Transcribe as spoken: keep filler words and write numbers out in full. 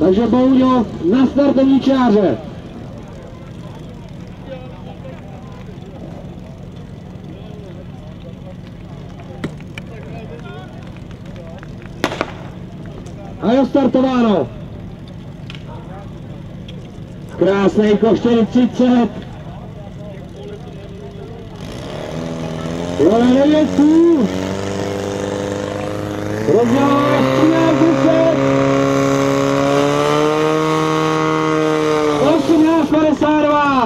Takže Bouňo na startovní čáře. A je startováno. Krásný koš čtyřicet. Dole devětku. Rozdělá třináct deset. osmnáct padesát dva.